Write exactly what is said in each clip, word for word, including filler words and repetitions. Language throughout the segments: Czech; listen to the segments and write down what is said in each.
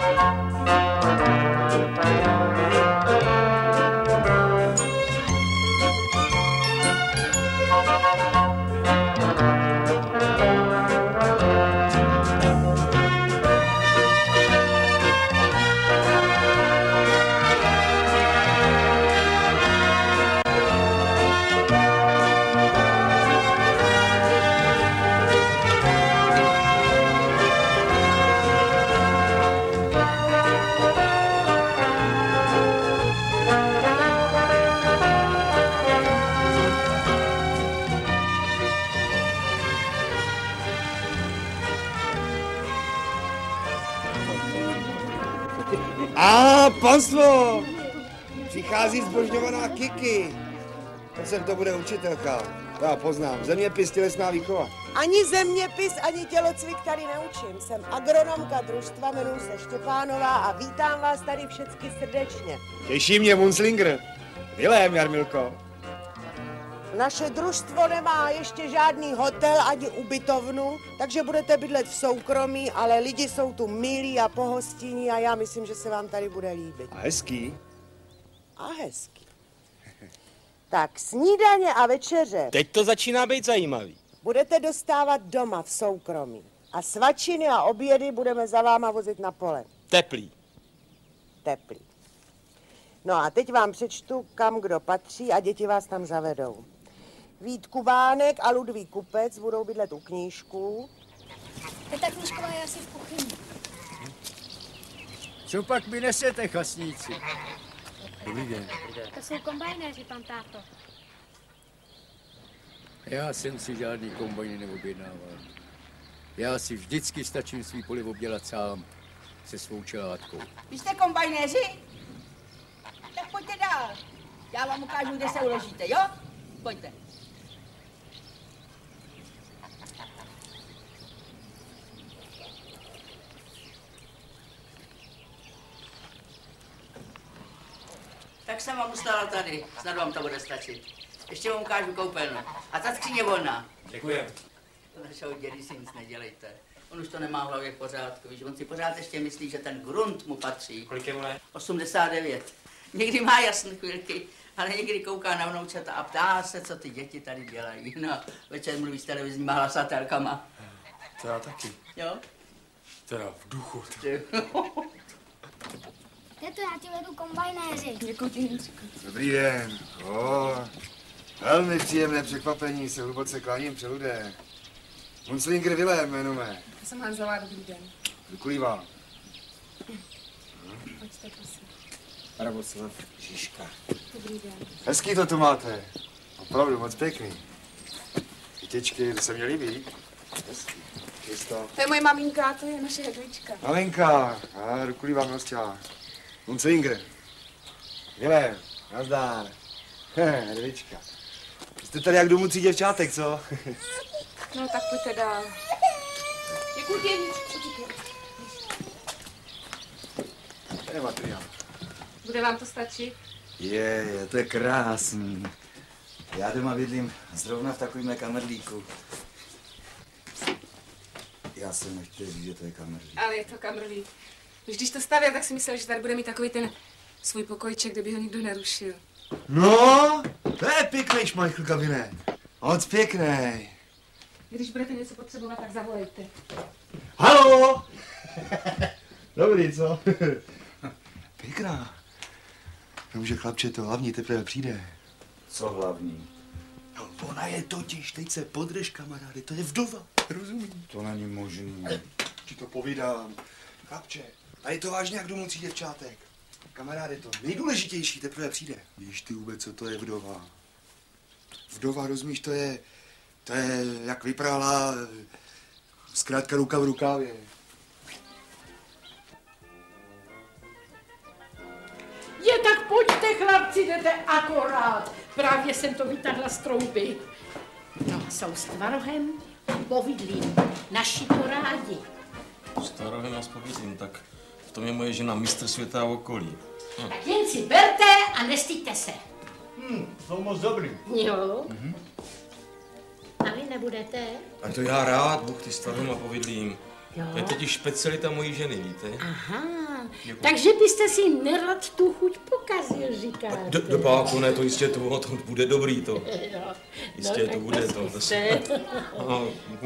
A panstvo! Přichází zbožňovaná Kiki. To se to bude učitelka. Já poznám. Zeměpis, tělesná výchova. Ani zeměpis, ani tělocvik tady neučím. Jsem agronomka družstva, jmenuji se Štěpánová a vítám vás tady všechny srdečně. Těší mě Munzlinger. Vilém, Jarmilko. Naše družstvo nemá ještě žádný hotel ani ubytovnu, takže budete bydlet v soukromí, ale lidi jsou tu milí a pohostinní a já myslím, že se vám tady bude líbit. A hezký. A hezký. Tak snídaně a večeře. Teď to začíná být zajímavý. Budete dostávat doma v soukromí. A svačiny a obědy budeme za váma vozit na pole. Teplý. Teplý. No a teď vám přečtu, kam kdo patří a děti vás tam zavedou. Vít Kubánek a Ludvík Kupec budou bydlet u knížků. Ta knížková je asi v kuchyni. Co pak mi nesete, chasníci? Dobrý den. To jsou kombajnéři, pan táto. Já jsem si žádný kombajny neobjednával. Já si vždycky stačím svý pole obdělat sám se svou čelátkou. Vy jste kombajnéři? Tak pojďte dál. Já vám ukážu, kde se uložíte, jo? Pojďte. Tak jsem vám ustála tady, snad vám to bude stačit. Ještě vám ukážu koupelnu. A ta skříně volná. Děkujem. To našeho dědy si nic nedělejte. On už to nemá v hlavě v pořádku, víš, on si pořád ještě myslí, že ten grunt mu patří. Kolik je mu let? osmdesát devět. Někdy má jasné chvilky, ale někdy kouká na vnoučata a ptá se, co ty děti tady dělají. No, večer mluví s televizníma hlasatelkama. To já taky. Jo? Teda v duchu. Teto, já ti vedu kombajnéři. Děkuji ti, Jindřiku. Dobrý den. O, velmi příjemné překvapení, se hluboce kláním přeludé. Munzlinger Vilém jmenujeme. Já jsem Hanzová, dobrý den. Vykulívá. Pojďte, prosím. Raboslav Žižka. Dobrý den. Hezký to tu máte. Opravdu moc pěkný. Kytičky, to se mě líbí. Hezký. Čisto. To je moje maminka, to je naše hedlička. Malinka. A Rukulívá milostivá. Munzlinger. Vilém. Nazdár. Hehe, hedlička. Jste tady jak domů tří děvčátek, co? No tak pojďte dál. Děkuji ti. To je materiál. Bude vám to stačit? Je, je, to je krásný. Já doma bydlím zrovna v takovýmhle kamerlíku. Já jsem nechtěl říct, že to je kamerlík. Ale je to kamerlík. Když to stavěl, tak si myslel, že tady bude mít takový ten svůj pokojček, kde by ho nikdo nerušil. No, to je pěkný šmajchl kabinet. Moc pěkný. Když budete něco potřebovat, tak zavolejte. Haló! Dobrý, co? Pěkná. Jenomže chlapče, to hlavní teprve přijde. Co hlavní? No, ona je totiž, teď se podrž, kamarády, to je vdova, rozumíš? To není možný. Ti to povídám. Chlapče, a je to vážně jak domů tří děvčátek. Kamarády, to nejdůležitější teprve přijde. Víš ty vůbec, co to je vdova? Vdova, rozumíš, to je, to je, jak vyprala, zkrátka ruka v rukávě. Je, tak pojďte, chlapci, jdete akorát. Právě jsem to vytáhla z trouby. No, jsou s tvarohem a povidlím. Naši to rádi. S tvarohem a s povidlím, tak v tom je moje žena mistr světa a okolí. Hm. Tak jen si berte a nestyďte se. Hm, jsou moc dobrý. Jo. Mhm. A vy nebudete? A to já rád, Bůh ty s tvarohem a povidlím. Jo. To je totiž specialita mojí ženy, víte? Aha. Takže byste si nerad tu chuť pokazil, říkáte. Do, do páku, ne, to jistě to, to bude dobrý to. Jo. Jistě no, to bude to. No, no.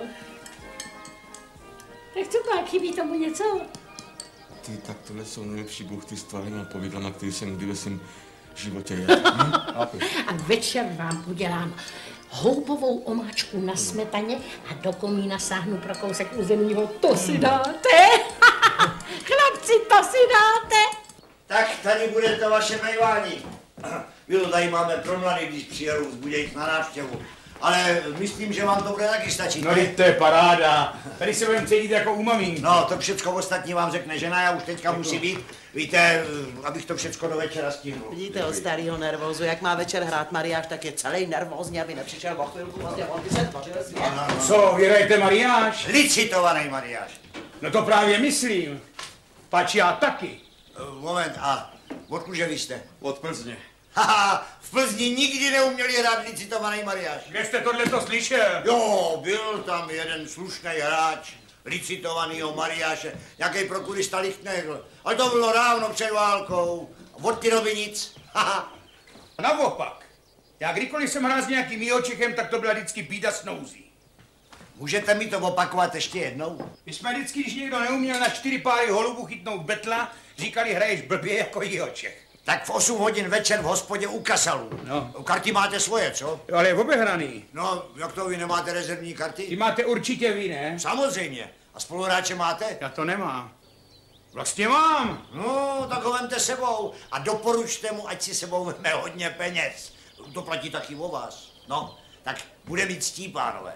Tak co pak, chybí tomu něco? Ty, tak tohle jsou nejlepší buchty s tvarýma povídlama, který jsem kdy ve svém životě jedl. Hm? A večer vám udělám houbovou omáčku na smetaně a do komína sáhnu pro kousek uzenýho. To si dáte? Chlapci, to si dáte? Tak tady bude to vaše mejvání. My to tady máme pro mladý, když přijedou z Budějic na návštěvu. Ale myslím, že vám to bude taky stačit. No, to je paráda. Tady se budeme cítit jako u mamínky. No, to všecko ostatní vám řekne žena, já už teďka musím být. Víte, abych to všecko do večera stihnul. Vidíte od starého nervózu, jak má večer hrát Mariáš, tak je celý nervózní, aby nepřišel o chvilku, vlastně on by se tvořil svět. No, no, no. Co, vy hrajete Mariáš? Licitovaný Mariáš. No to právě myslím. Pač já taky. Uh, moment, a odkuže vy jste? Od Plzně. Haha, v Plzni nikdy neuměli hrát licitovaný Mariáš. Kde jste tohleto slyšel? Jo, byl tam jeden slušný hráč licitovanýho Mariáše, nějaký prokurista Lichtnegl. Ale to bylo dávno před válkou. Od ty doby nic. Haha. Naopak. Já kdykoliv jsem hrál s nějakým Míočekem, tak to byla vždycky bída s nouzí. Můžete mi to opakovat ještě jednou? My jsme vždycky, když někdo neuměl na čtyři páry holubu chytnout betla, říkali, hraješ blbě jako Jíoček. Tak v osm hodin večer v hospodě u Kasalů. No. Karty máte svoje, co? Jo, ale je obehraný. No, jak to vy nemáte rezervní karty? Ty máte určitě vy, ne? Samozřejmě. A spoluhráče máte? Já to nemám. Vlastně mám. No, tak ho vemte sebou a doporučte mu, ať si sebou veme hodně peněz. To platí taky o vás. No, tak bude mít ctí, pánové.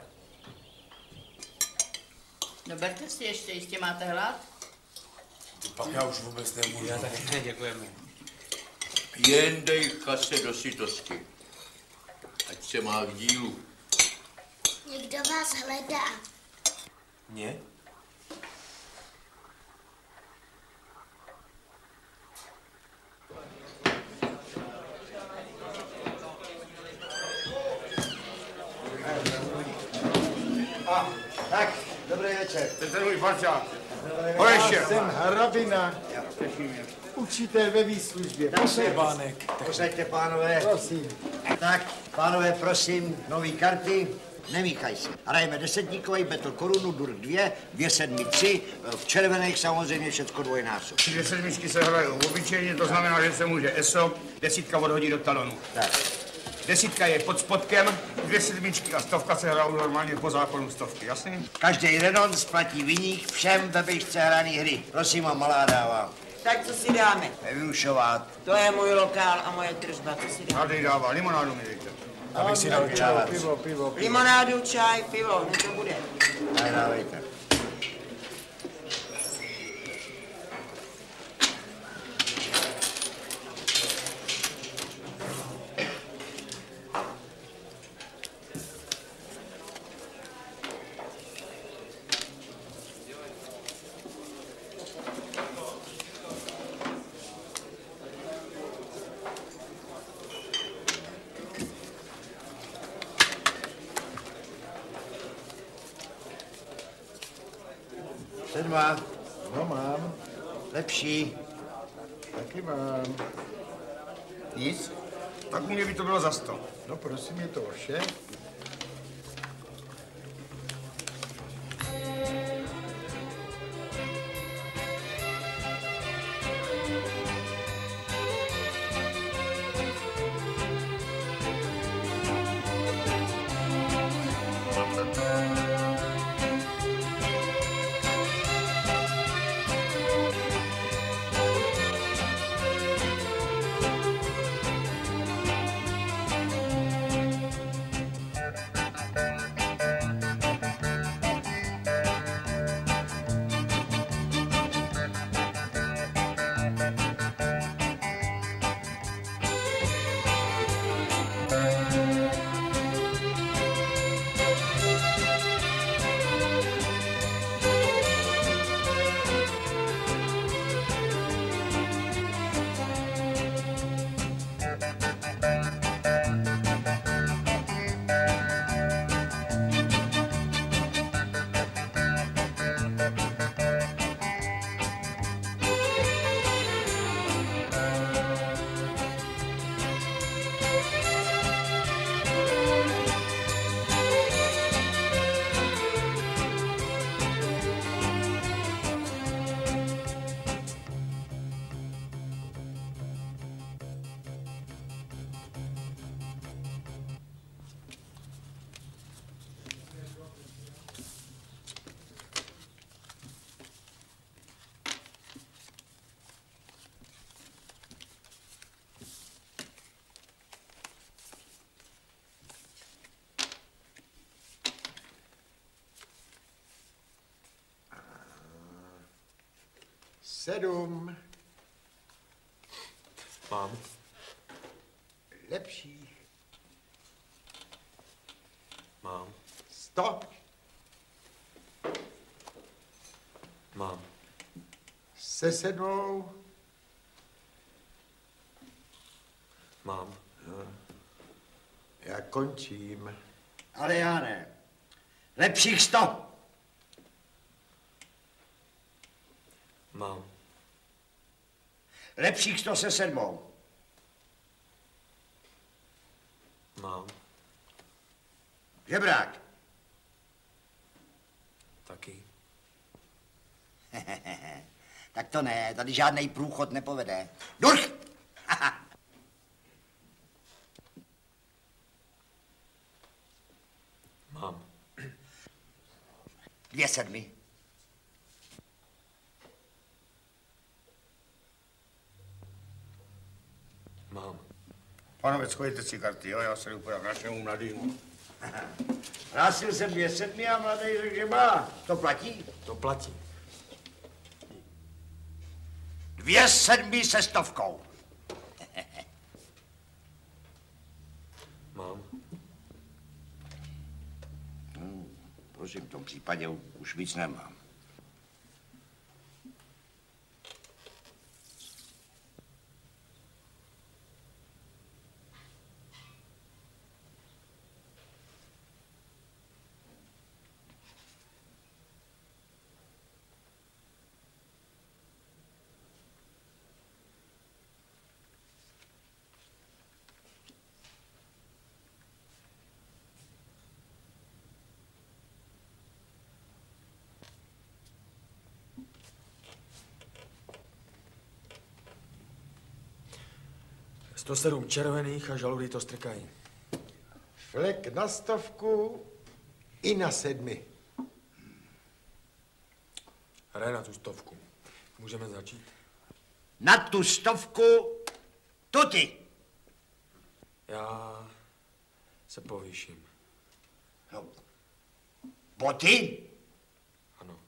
No berte si ještě, jistě máte hlad? Pak já už vůbec nemůžu. Já taky ne, děkujeme. Jen dej kase do sytosti, ať se má k dílu. Někdo vás hledá. Mě? A, tak, dobrý večer. To je ten můj parťák. Horeště. Jsem Hrabina, učitel ve výslužbě. Posebánek. Posaďte, pánové. Prosím. Tak, pánové, prosím, nový karty. Nemíchaj se. Hrajeme desetníkový, betl korunu, dur dvě, dvě sedmi tři, v červených samozřejmě všecko dvojnásob. Dvě sedmičky se hrají obyčejně, to znamená, že se může eso, desítka odhodí do talonu. Tak. Desítka je pod spodkem, dvě sedmičky a stovka se hrajou normálně po zákonu stovky, jasný? Každý renonc platí viník všem ve běžce hraný hry. Prosím, a malá dává. Tak co si dáme? Nevyušovat. To je můj lokál a moje tržba, co si dáme? Tady dává, limonádu mi dejte. Abych si dal čaj, pivo, pivo, pivo. Limonádu, čaj, pivo, no to bude. Tak dávejte. Sedma. No mám. Lepší. Taky mám. Nic? Tak u mě by to bylo za sto. No prosím, je to vše. Sedm. Mám. Lepší. Mám. Sto. Mám. Se sedmou. Mám. No. Já končím. Ale já ne. Lepších sto. Mám. Lepších sto se sedmou. Mám. Žebrák. Taky. Tak to ne, tady žádný průchod nepovede. Durch! Mám. Dvě sedmi. Mám. Pane, schodíte si karty, jo? Já se jdu podat k našemu mladýmu. Hlásil jsem dvě sedmi a mladý řekl, že má. To platí? To platí. Dvě sedmi se stovkou. Mám. Hmm, prosím, v tom případě už víc nemám. sto sedm červených a žaludy to strkají. Flek na stovku i na sedmi. Hraje na tu stovku. Můžeme začít? Na tu stovku tuty. Já se povýším. No. Boty? Ano.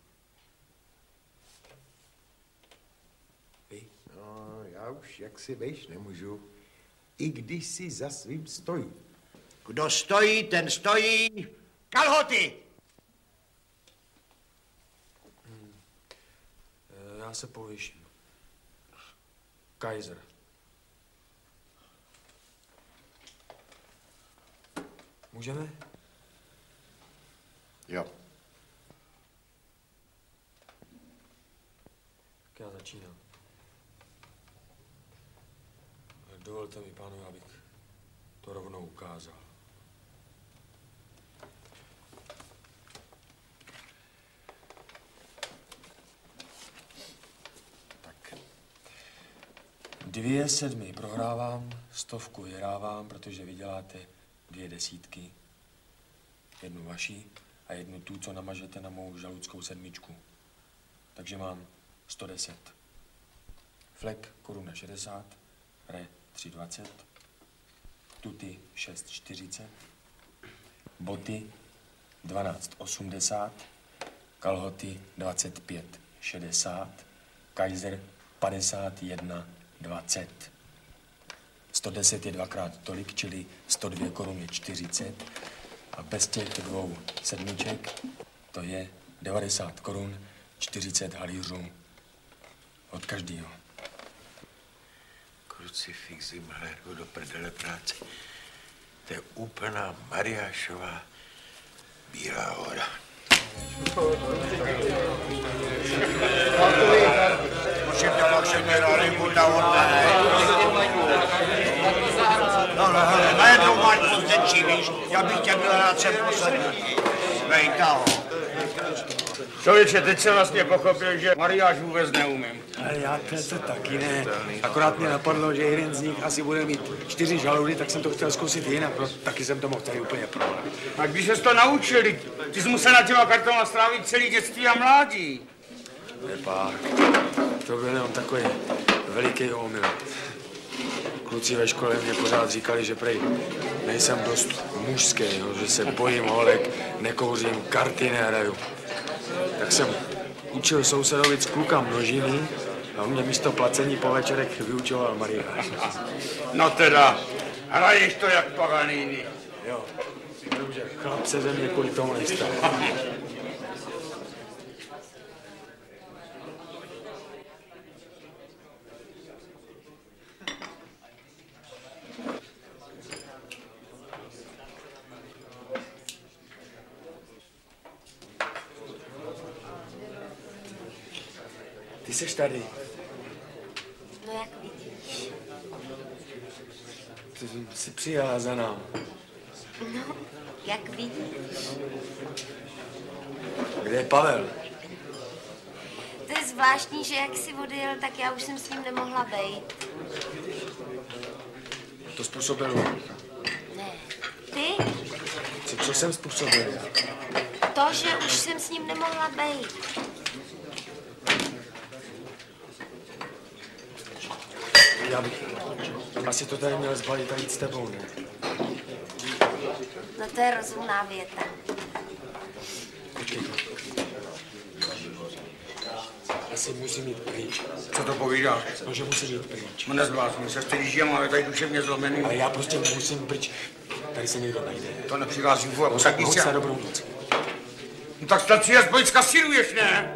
Vy? No, já už jaksi vejš nemůžu. I když si za svým stojí. Kdo stojí, ten stojí. Kalhoty! Hmm. Já se povýším. Kaiser. Můžeme? Jo. Tak já začínám. Dovolte mi, pánové, abych to rovnou ukázal. Tak. Dvě sedmi prohrávám, stovku vyhrávám, protože vyděláte dvě desítky. Jednu vaší a jednu tu, co namažete na mou žaludskou sedmičku. Takže mám sto deset. Flek koruna šedesát, re tři dvacet, tuty šest čtyřicet, boty dvanáct osmdesát, kalhoty dvacet pět šedesát, Kaiser padesát jedna dvacet. sto deset je dvakrát tolik, čili sto dvě koruny čtyřicet. A bez těch dvou sedmiček to je devadesát korun čtyřicet halířů od každého. Krucifixy, mléko do prdele práce. To je úplná Mariášová Bílá hora. Prosím tě, pak se mě na rybu ta hodná. No, no, hele, najednou máš pozděčí, víš? Já bych tě byl rád sem poslední. Vejta ho. Člověče, teď jsem vlastně pochopil, že Mariáš vůbec neumím. Ale já to, to taky ne. Akorát mě napadlo, že jeden z nich asi bude mít čtyři žaludy, tak jsem to chtěl zkusit jinak. No, taky jsem to mohl tady úplně problém. A když jsi to naučili, ty jsi musel na těma kartama strávit celý dětství a mládí. Nepák, to byl jenom takový veliký omyl. Kluci ve škole mě pořád říkali, že prej nejsem dost mužský, jo, že se bojím holek, nekouřím, karty nehraju. Tak jsem učil sousedovic kluka množiny a on mě místo placení po večerech vyučoval mariáš. No teda, hraješ to jak Paganini. Jo, dobře, chlap se ze mě kvůli tomu nestal. Ty seš tady. No jak vidíš. Ty jsi přijela za námi. No, jak vidíš. Kde je Pavel? To je zvláštní, že jak jsi odjel, tak já už jsem s ním nemohla bejt. To způsobil. Ne. Ty? Co, co jsem způsobil? To, že už jsem s ním nemohla bejt. Já bych asi to tady měl zbalit a jít s tebou, ne? No to je rozumná věta. Počkej. Asi musím jít pryč. Co to povídáš? No, že musím jít pryč. No nezblázni se, když já máme tady duševně zlomený. Ale já prostě musím pryč. Tady se někdo najde. To nepřichází v úvahu. Tak moc na dobrou noc. No tak snad si aspoň zkasíruješ, ne?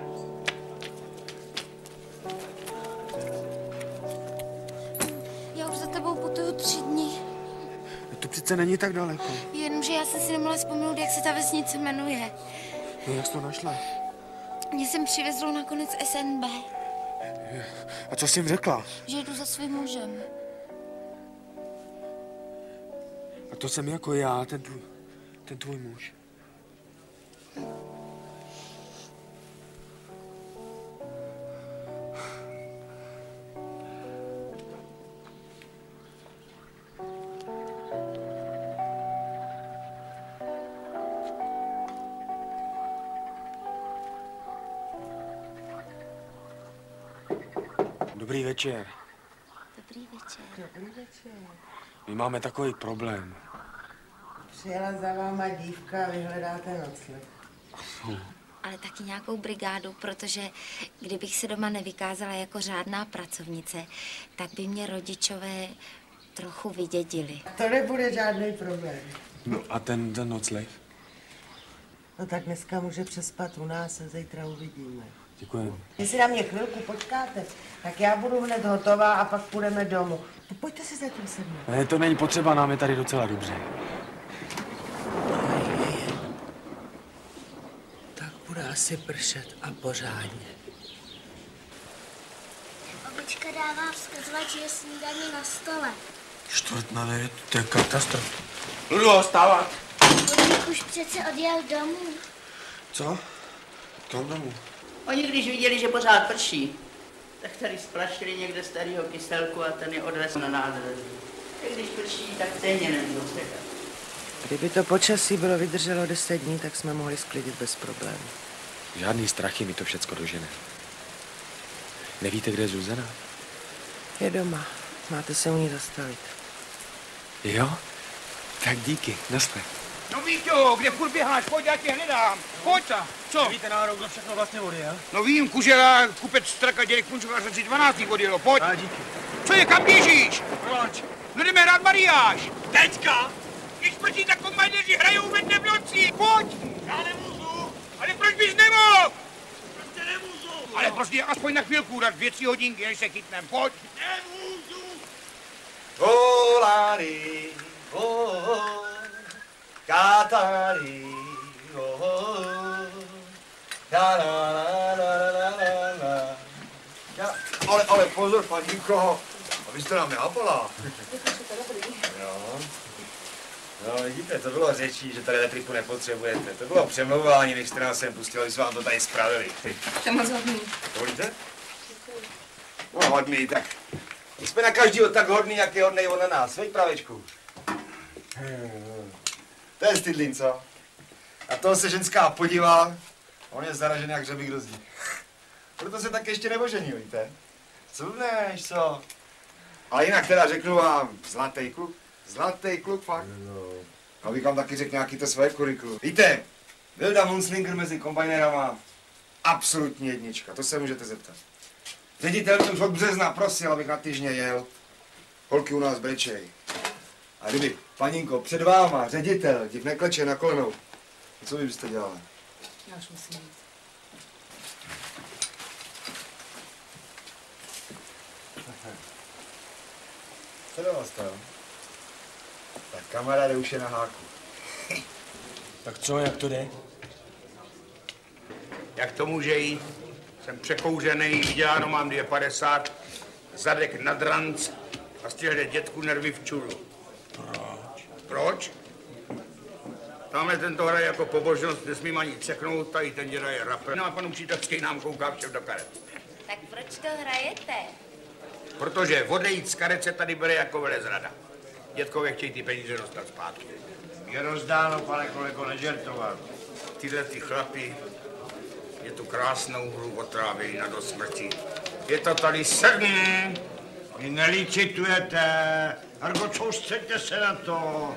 Já už za tebou putuju tři dny. To přece není tak daleko. Jenomže já jsem si nemohla vzpomenout, jak se ta vesnice jmenuje. No jak jsi to našla? Mě jsem přivezlo nakonec S N B. A co jsi jim řekla? Že jdu za svým mužem. A to jsem jako já, ten tvůj, ten tvůj muž. Dobrý večer. Dobrý večer. Dobrý večer. My máme takový problém. Přijela za váma dívka a vy hledáte nocleh. Ale taky nějakou brigádu, protože kdybych se doma nevykázala jako řádná pracovnice, tak by mě rodičové trochu vydědili. To nebude žádný problém. No a ten, ten nocleh? No tak dneska může přespat u nás a zítra uvidíme. Děkuji. Jestli na mě chvilku počkáte, tak já budu hned hotová a pak půjdeme domů. No, pojďte si zatím sednout. Ne, to není potřeba, nám je tady docela dobře. Tak bude asi pršet a pořádně. Babička dává vzkazovat, že je snídaní na stole. Čtvrt na devět, to je katastrofa. Ludo, stávat. Vodník už přece odjel domů. Co? Kam domů? Oni když viděli, že pořád prší, tak tady splašili někde starého kyselku a ten je odvezl na nádraží. A když prší, tak stejně nemůžou sekat. Kdyby to počasí bylo vydrželo deset dní, tak jsme mohli sklidit bez problémů. Žádný strachy, mi to všecko dožene. Nevíte, kde je Zuzana? Je doma. Máte se u ní zastavit. Jo? Tak díky, naschle. No Víťo, kde furt běháš? Pojď, já tě hledám. Pojď ta. Co? Nevíte náhodou, kdo všechno vlastně odjel? No vím, Kužela, kupec Straka, dědek Punčovář, asi dvanáctý odjelo. Pojď. A díky. Co je, kam běžíš? Proč? No jdeme hrát mariáš. Teďka? Když prší, tak kombajneři hrajou vedle v noci. Pojď. Já nemůžu. Ale proč bys nemohl? Prostě nemůžu. Ale prostě aspoň na chvilku, dát dvě, tři hodinky, než se chytnem. Pojď. Nemůžu. Volari, oh, Katari, oh, la la la la la la la. Ja, ale, ale pozor, paninko, abyste nám nehápala. Jo. No, vidíte, to bylo řečí, že tady elektriku nepotřebujete. To bylo přemlouvání, než jste nás sem pustili, jsme vám to tady spravili. To je moc hodný. Dovolíte? No, hodný, tak jsme na každýho tak hodný, jak je hodnej on na nás, veď pravečku. To je stydlin, co? A toho se ženská podívá, on je zaražený jak řebík do zdí. Proto se tak ještě neboženil, víte? Co blbneš, co? Ale jinak teda řeknu vám, zlatý kluk, zlatý kluk fakt. No. Abych vám taky řekl nějaký to své kurikulu. Víte, byl tam Munslinger mezi kombajnerama, absolutní jednička, to se můžete zeptat. Ředitel mě už od března prosil, abych na týžně jel. Holky u nás brečej. A kdyby, paninko, před váma, ředitel, ti nekleče na kolenou, co vy byste dělali? Já už musím jít. Co do vás tam? Tak kamaráde už je na háku. Tak co, jak to jde? Jak to může jít? Jsem překouřený, vyděláno mám dvě padesát, zadek nad ranc a z těchto dětků nervy v čuru. Proč? Proč? Tamhle tento hraje jako pobožnost, nesmím ani ceknout, tady ten děda je rapper. No a pan učitelský nám kouká všem do karet. Tak proč to hrajete? Protože odejít z karet se tady bere jako velezrada. Dětkové chtějí ty peníze dostat zpátky. Je rozdáno, pane kolego, nežertovat. Tyhle ty chlapi je tu krásnou hru otrávili na do smrti. Je to tady sedm. Vy nelicitujete. Argo, soustřeďte se na to.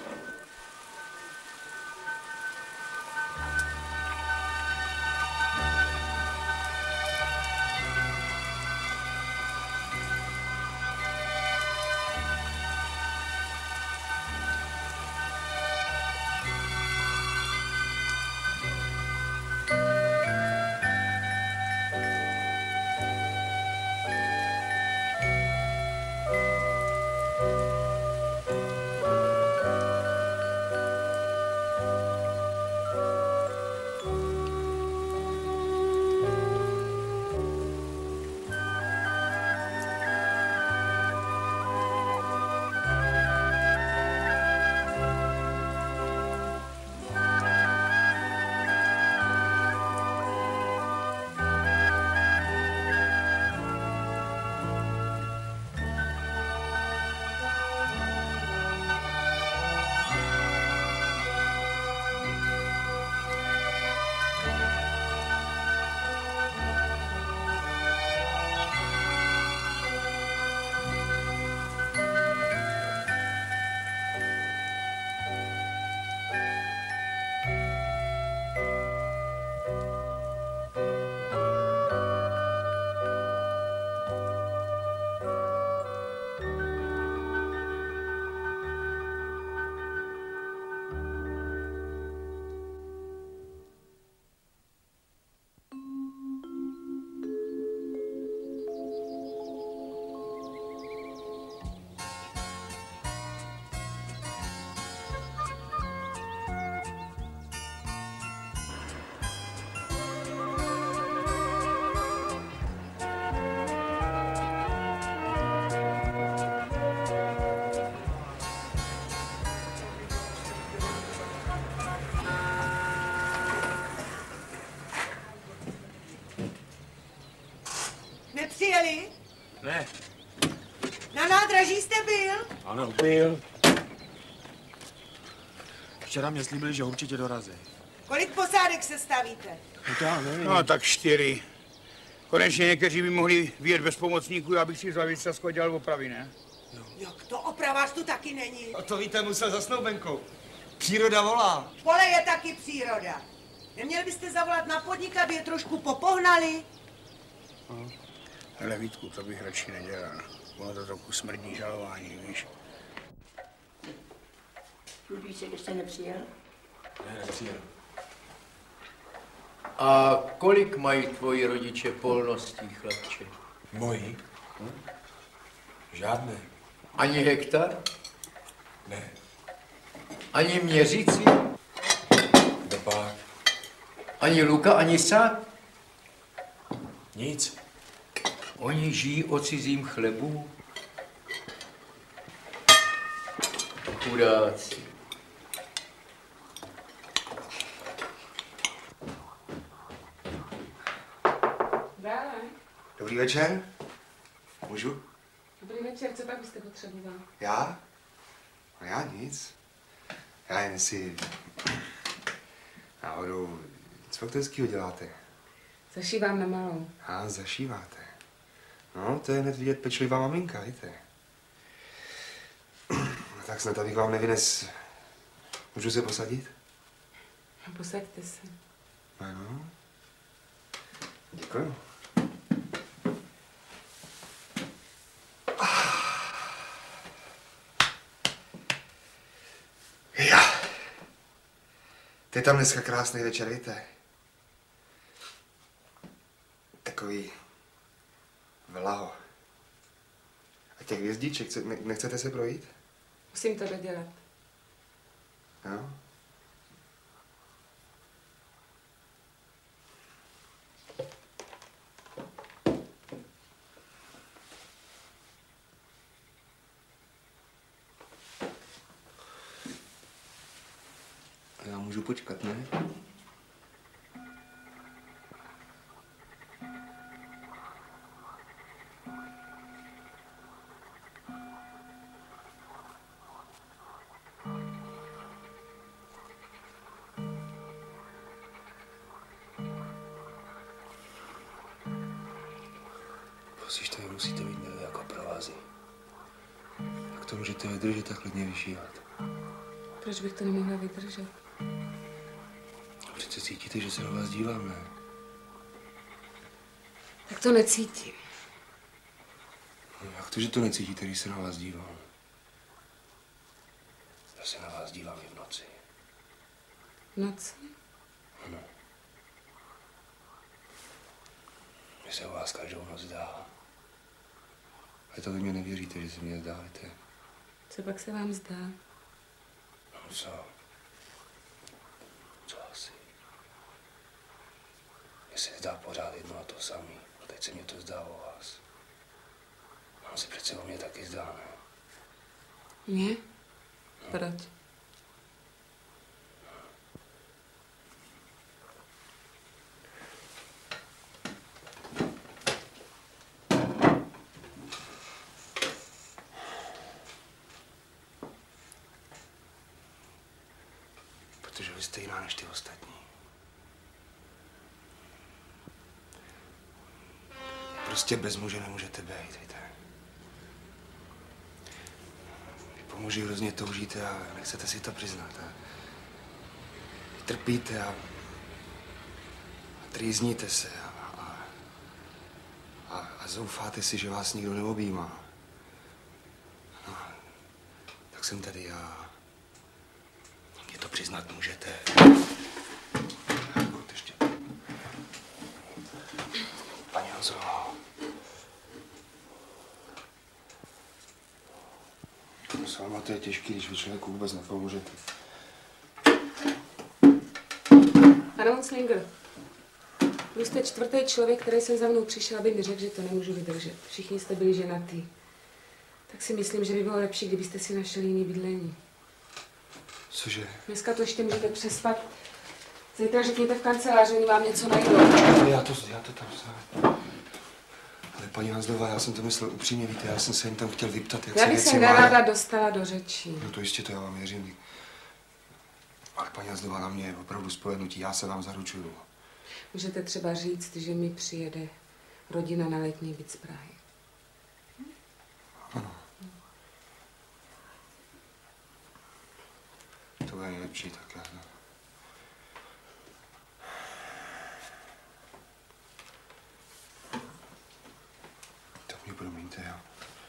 Nepřijeli? Ne. Na nádraží jste byl? Ano, byl. Včera mě slíbili, že určitě dorazí. Kolik posádek se stavíte? No to já nevím. No tak čtyři. Konečně někteří by mohli vyjet bez pomocníků, já bych si z Lavicovsko dělal opravy, ne? Jak to opravář tu taky není? A to víte, musel za snoubenkou. Příroda volá. Pole je taky příroda. Neměl byste zavolat na podnik, aby je trošku popohnali? No. Hele, Vítku, to bych radši nedělal. Ono to trochu smrdí žalování, víš? Ludvíček ještě nepřijel? Ne, nepřijel. A kolik mají tvoji rodiče polností, chlapče? Moji? Hm? Žádné. Ani hektar? Ne. Ani měřící? Kdopák. Ani luka, ani sád? Nic. Oni žijí o cizím chlebu? Chudáci. Dále. Dobrý večer. Můžu? Dobrý večer, co pak byste potřeboval? Já? No já nic. Já jen si... Náhodou, co to hezkýho děláte? Zašívám na malou. A zašíváte. No, to je hned vidět pečlivá maminka, víte. No, tak snad abych vám nevynes... Můžu se posadit? Posaďte se. Ano. Děkuju. Já. To je tam dneska krásný večer, víte? Takový vlaho. A těch hvězdíček, nechcete se projít? Musím to dodělat. Jo? Já můžu počkat, ne? Prosíš, to musíte mít někde jako provázy. Jak to můžete vydržet tak klidně vyšívat? Proč bych to nemohla vydržet? Přece cítíte, že se na vás dívám, ne? Tak to necítím. No, jak to, že to necítíte, když se na vás dívám? Já se na vás dívám i v noci. V noci? Ano. Mně se o vás každou noc zdá. Ale to vy mě nevěříte, že se mě zdáte. Co pak se vám zdá? No co? Co asi? Mně se zdá pořád jedno a to samý. A teď se mě to zdá o vás. Mám se přece o mě taky zdá, ne? Mně? Proč? Protože vy jste jiná než ty ostatní. Prostě bez muže nemůžete být, víte. Vy po muži hrozně toužíte a nechcete si to přiznat. A vy trpíte a, a trýzníte se a, a, a, a zoufáte si, že vás nikdo neobjímá. No, tak jsem tady já. Mě to přiznat můžete. Ještě. Paní Hanzová. S váma to je těžký, když vy člověku vůbec nepomůžete. Pane Monslinger, vy jste čtvrtý člověk, který jsem za mnou přišel, aby mi řekl, že to nemůžu vydržet. Všichni jste byli ženatý. Tak si myslím, že by bylo lepší, kdybyste si našli jiný bydlení. Cože? Dneska to ještě můžete přespat. Zítra řekněte v kanceláři, oni vám něco najdou. Já to, já to tam sám. Ale paní Hanzlová, já jsem to myslel upřímně, víte, já jsem se jen tam chtěl vyptat, jak Já se bych věci se mají. nerada dostala do řečí. No to jistě, to já vám věřím. Ale paní Hanzlová na mě je opravdu spolehnutí, já se vám zaručuju. Můžete třeba říct, že mi přijede rodina na letní byt z Prahy. Ano. To bude nejlepší, tak já... Tak mě promiňte, jo.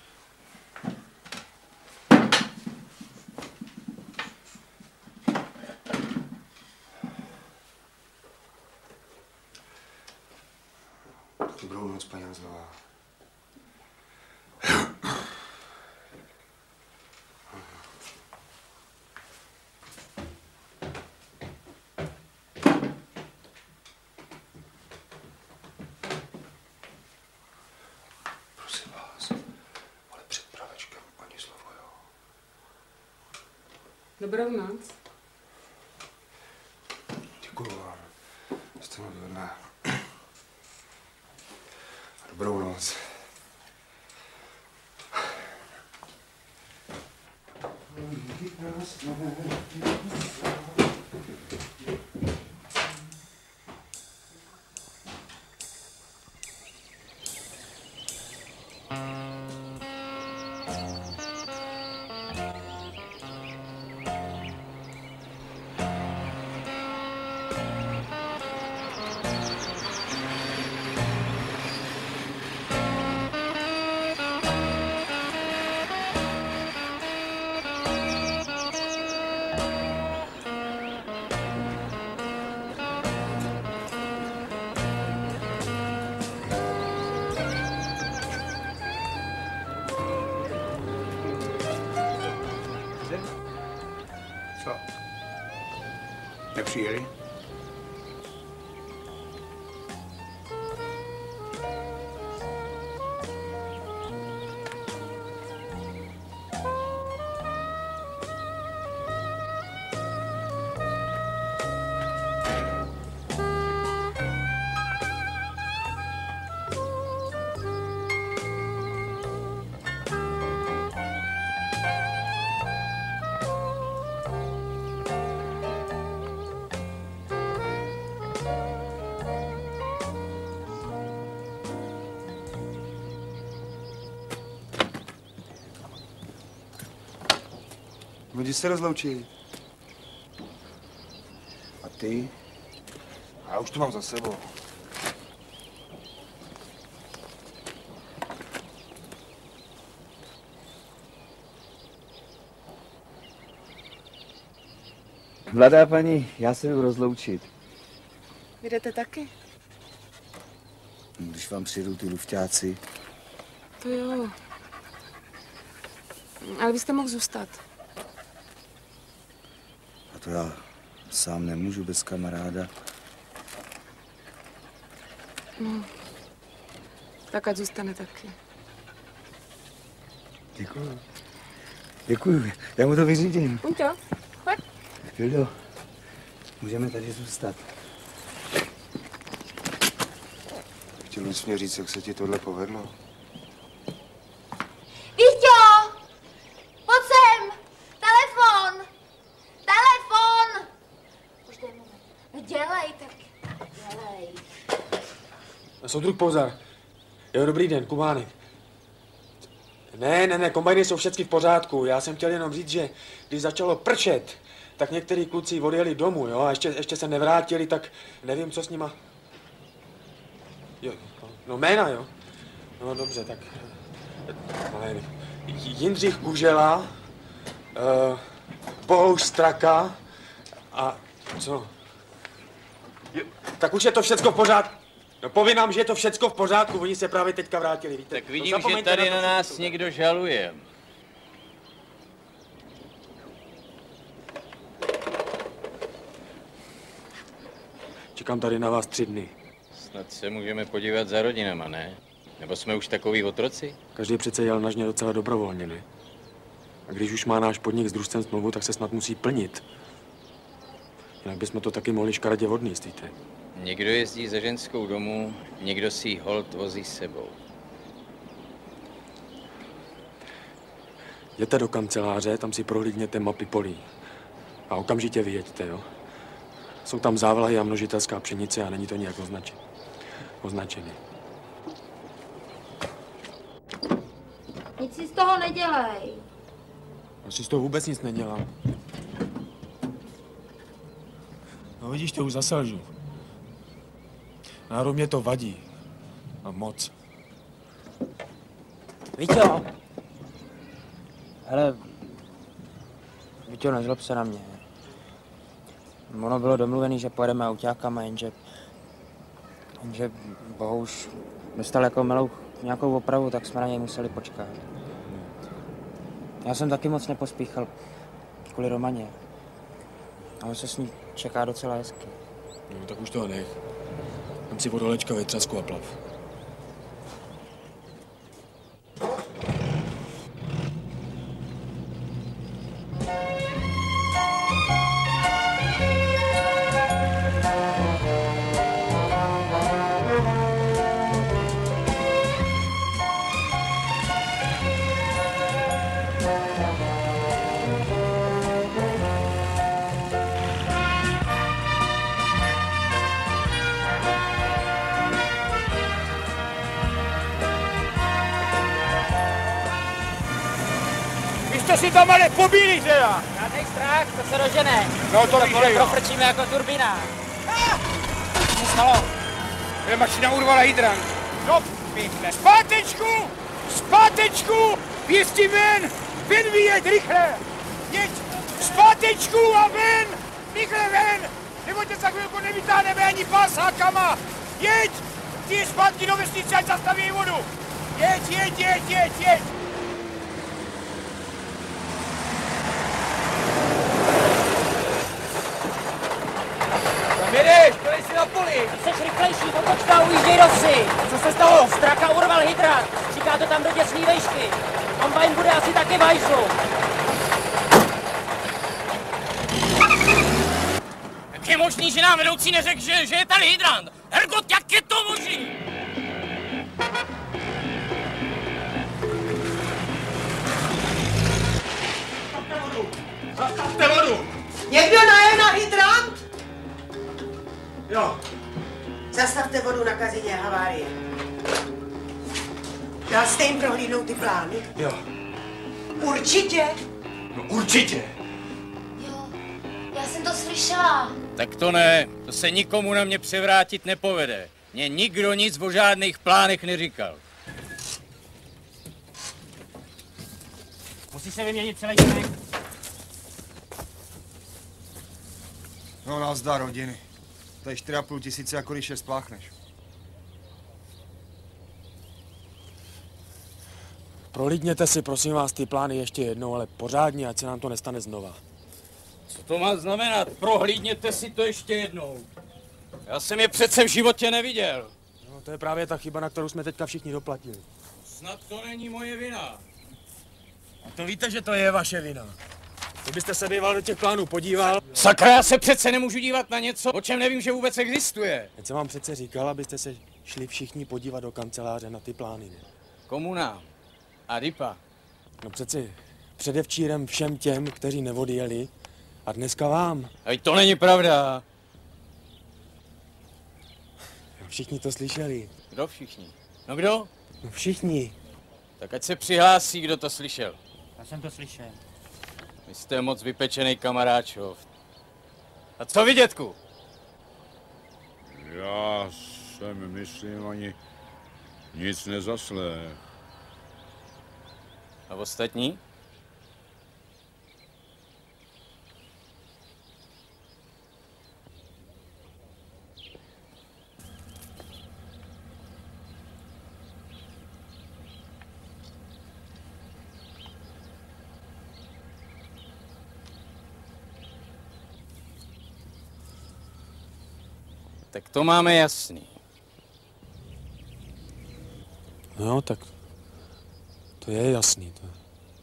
Dobrou noc, paní Hanzlová. Prosím vás, ale před pravečkem ani slovo, jo. Dobrou noc. Děkuju vám. Jste mluvil. Dobrou noc. Nepřijeli? Kdy se rozloučili? A ty? Já už to mám za sebou. Mladá paní, já se jdu rozloučit. Vy jdete taky? Když vám přijedou ty lufťáci. To jo. Ale byste mohl zůstat. A to já sám nemůžu bez kamaráda. No. Tak ať zůstane taky. Děkuju. Děkuju, já mu to vyřídím. Uťo, pojď. Fildo, můžeme tady zůstat. Chtěl bys mě říct, jak se ti tohle povedlo? Víťo! Pojď sem! Telefon! Telefon! Už dej moment. No dělej, tak dělej. Soudruh Pozar. Jo, dobrý den, Kubánek. Ne, ne, ne, kombajny jsou všechny v pořádku. Já jsem chtěl jenom říct, že když začalo pršet, tak některý kluci odjeli domů, jo, a ještě, ještě se nevrátili, tak nevím, co s nima. Jo, no jména, jo. No dobře, tak... Ale Jindřich Kužela, uh, Bohuš Straka a co? Jo, tak už je to všecko v pořádku. No povinám, že je to všecko v pořádku, oni se právě teďka vrátili, víte. Tak vidím, no, že tady na, na nás to, někdo žaluje. Čekám tady na vás tři dny. Snad se můžeme podívat za rodinama, ne? Nebo jsme už takový otroci? Každý přece jel na žně docela dobrovolně, ne? A když už má náš podnik s družstvem smlouvu, tak se snad musí plnit. Jinak bychom to taky mohli škaredě odníst, víte. Někdo jezdí za ženskou domů, někdo si ji holt vozí s sebou. Jděte do kanceláře, tam si prohlídněte mapy polí. A okamžitě vyjeďte, jo? Jsou tam závlahy a množitelská pšenice a není to nijak označen. označený. Nic si z toho nedělej. Já si z toho vůbec nic nedělám. No vidíš, to už zaselžu. Náhodou mě to vadí. A moc. Víťo! Hele, Víťo, nezlob se na mě. Ono bylo domluvené, že pojedeme autákama, jenže... Jenže Bohuš dostal jako Melouch nějakou opravu, tak jsme na něj museli počkat. Já jsem taky moc nepospíchal kvůli Romaně. A on se s ní čeká docela hezky. No, tak už toho nech. Tam si vodolečka ve třasku a plav. Jste si tam ale pobíli teda! Žádnej strach, to se dožene. No to víš, že jo. Profrčíme jako turbína. Co se stalo? Kde mašina urvala hydrant. No pěkně. Zpátečku! Zpátečku! Pěstí ven! Ven vyjet, rychle! Jeď! Zpátečku a ven! Rychle ven! Nebo tě za chvilku nevytáhneme ani pásákama! Jeď! Ty zpátky do vesnice, ať zastaví vodu! Jeď, jeď, jeď, jeď, jeď! Jo, Straka urval hydrant. Říká to tam do děsný vejšky. Kombajn bude asi taky v hajzlu. Jak je možný, že nám vedoucí neřekl, že, že je tady hydrant? Hergot, jak je to možný? Zastavte vodu! Někdo najel na hydrant? Jo. Zastavte vodu na kazině havárie. Dal jste jim prohlídnout ty plány? Jo. Určitě? No určitě. Já jsem to slyšela. Tak to ne, to se nikomu na mě převrátit nepovede. Mně nikdo nic o žádných plánech neříkal. Musí se vyměnit celý člověk. No nazdar, rodiny. To je čtyři a půl tisíce, jako když je spláchneš. Prolídněte si, prosím vás, ty plány ještě jednou, ale pořádně, ať se nám to nestane znova. Co to má znamenat? Prohlídněte si to ještě jednou. Já jsem je přece v životě neviděl. No, to je právě ta chyba, na kterou jsme teďka všichni doplatili. Snad to není moje vina. A to víte, že to je vaše vina. Kdybyste se býval do těch plánů podíval... Sakra, já se přece nemůžu dívat na něco, o čem nevím, že vůbec existuje. Teď jsem vám přece říkal, abyste se šli všichni podívat do kanceláře na ty plány. Ne? Komu nám? A Ripa? No přeci předevčírem všem těm, kteří neodjeli, a dneska vám. A to není pravda. Všichni to slyšeli. Kdo všichni? No kdo? No všichni. Tak ať se přihlásí, kdo to slyšel. Já jsem to slyšel. Vy jste moc vypečený kamaráčov. A co vy, dětku? Já jsem, myslím, ani nic nezaslech. A ostatní? Tak to máme jasný. No, tak to je jasný. To.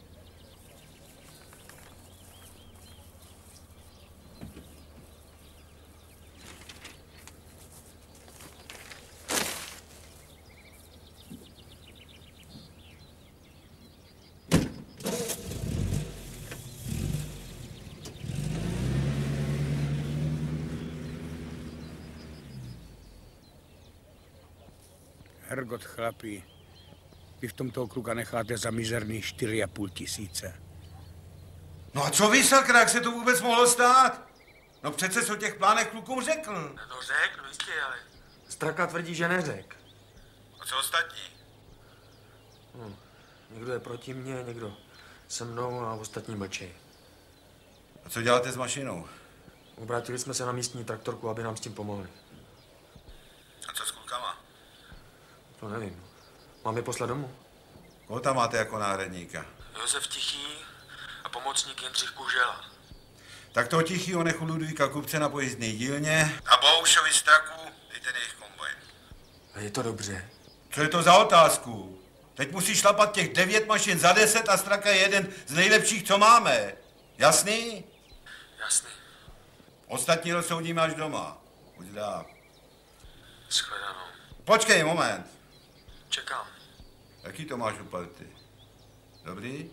Hergot, chlapi, vy v tomto kluka necháte za mizerný čtyři a půl tisíce. No a co vy, sakra, jak se to vůbec mohlo stát? No přece co o těch plánech klukům řekl. No řekl, jistě, ale Straka tvrdí, že neřekl. A co ostatní? No, někdo je proti mně, někdo se mnou a ostatní mlčej. A co děláte s mašinou? Obrátili jsme se na místní traktorku, aby nám s tím pomohli. A co s klukama? To nevím. Mám je poslat domů? Koho tam máte jako náhradníka? Josef Tichý a pomocník Jindřich Kužela. Tak toho Tichýho nech u Ludvíka Kupce na pojízdný dílně a Bohušovi Straku dejte jejich kombajn. A je to dobře. Co je to za otázku? Teď musí šlapat těch devět mašin za deset a Straka je jeden z nejlepších, co máme. Jasný? Jasný. Ostatní rozsoudíme až doma. Buď dál. Shledanou. Počkej moment. Čekám. Jaký to máš u party? Dobrý?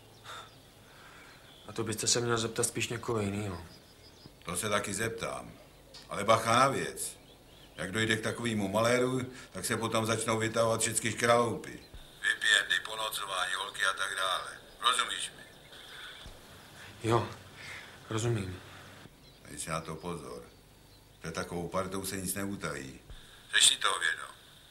A to byste se měl zeptat spíš někoho jinýho. To se taky zeptám. Ale bacha na věc. Jak dojde k takovému maléru, tak se potom začnou vytahovat všechny škraloupy. Vypěrny, ponocování, holky a tak dále. Rozumíš mi? Jo, rozumím. Dej si na to pozor. Před takovou partou se nic neutají. Jsi si toho vědom?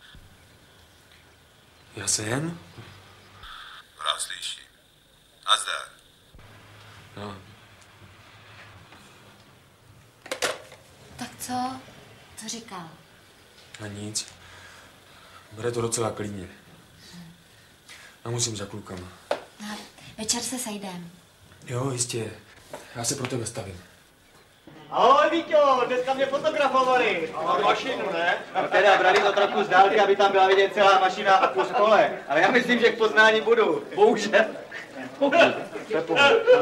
Já jsem? Vrát slyším. Nazdar. No. Tak co? Co říkal? A nic. Bude to docela klidně. A musím za klukama. No, večer se sejdem. Jo, jistě. Já se pro tebe stavím. Ahoj, Víťo, dneska mě fotografovali. A mašinu, ne? No teda, brali to trochu z dálky, aby tam byla vidět celá mašina a kus kole. Ale já myslím, že k poznání budu. Bohužel. Pepo,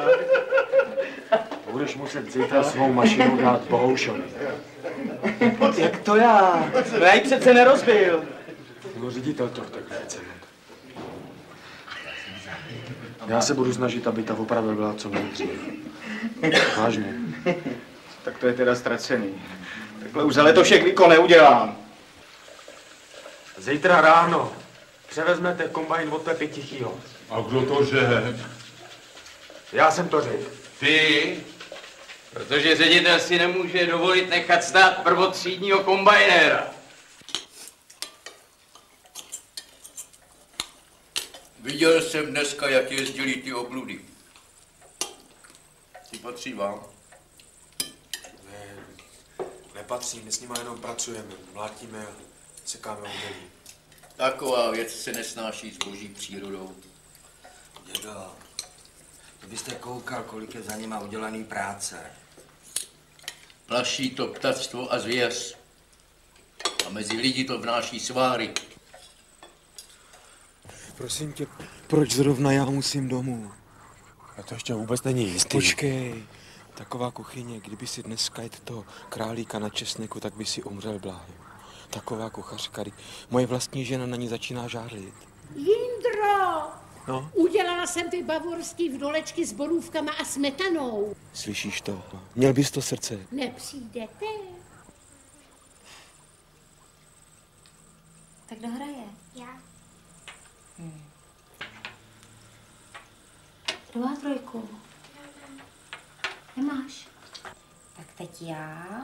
budeš muset zítra svou mašinu dát Bohoušovi. Jak to já? No já ji přece nerozbil. No ředitel to takhle chce. Já se budu snažit, aby ta oprava byla co nejdřív. Vážně. Tak to je teda ztracený. Takhle už za letošek Viko neudělám. Zítra ráno převezmete kombajn od Pepy Tichýho. A kdo to že? Já jsem to řekl. Ty? Protože ředitel si nemůže dovolit nechat stát prvotřídního kombajnéra. Viděl jsem dneska, jak jezdili ty obludy. Ty patří vám? Ne, nepatří, my s nima jenom pracujeme, mlátíme a sekáme udělí. Taková věc se nesnáší s boží přírodou. Dědo, to byste koukal, kolik je za nima udělaný práce. Plaší to ptactvo a zvěř. A mezi lidi to vnáší sváry. Prosím tě, proč zrovna já musím domů? A to ještě vůbec není jistý. Počkej, taková kuchyně, kdyby si dneska jet to králíka na česneku, tak by si umřel bláhy. Taková kuchařka, moje vlastní žena na ní začíná žárlit. Jindro! No? Udělala jsem ty bavorský vdolečky s borůvkama a smetanou. Slyšíš to? Měl bys to srdce. Nepřijdete? Tak kdo hraje? Já. Hmm. Kdo má trojku? Nemáš? Tak teď já.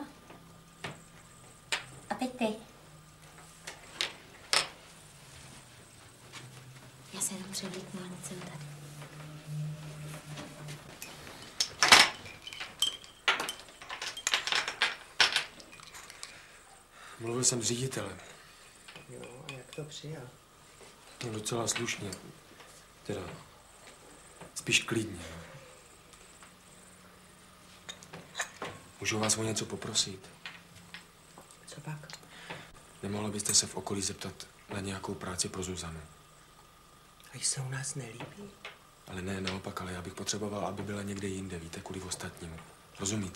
A teď ty. Já se jenom převlíknu, ale nic jsem tady. Mluvil jsem s ředitelem. Jo, a jak to přijal? No docela slušně. Teda, spíš klidně. Můžu vás o něco poprosit? Co pak? Nemohla byste se v okolí zeptat na nějakou práci pro Zuzanu? Až se u nás nelíbí? Ale ne, naopak, ale já bych potřeboval, aby byla někde jinde, víte, kvůli ostatním. Rozumíte?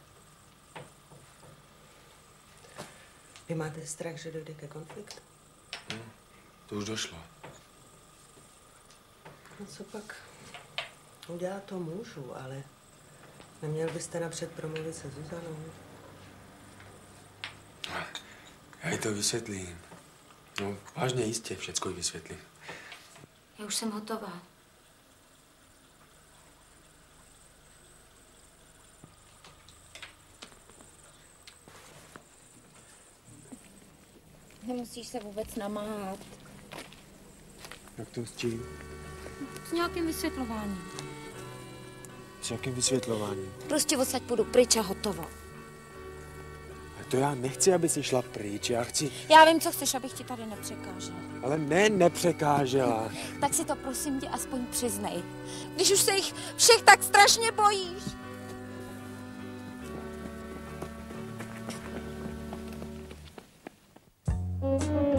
Vy máte strach, že dojde ke konfliktu? No, to už došlo. No co pak? Udělat to můžu, ale neměl byste napřed promluvit se Zuzanou? Já jí to vysvětlím. No, vážně jistě, všecko jí vysvětlím. Já už jsem hotová. Nemusíš se vůbec namáhat. Jak to s čím? S nějakým vysvětlováním. S jakým vysvětlováním? Prostě odsaď půjdu pryč a hotovo. A to já nechci, aby si šla pryč, já chci... Já vím, co chceš, abych ti tady nepřekážela. Ale ne, nepřekážela. Tak si to prosím tě aspoň přiznej. Když už se jich všech tak strašně bojíš. Mm-hmm.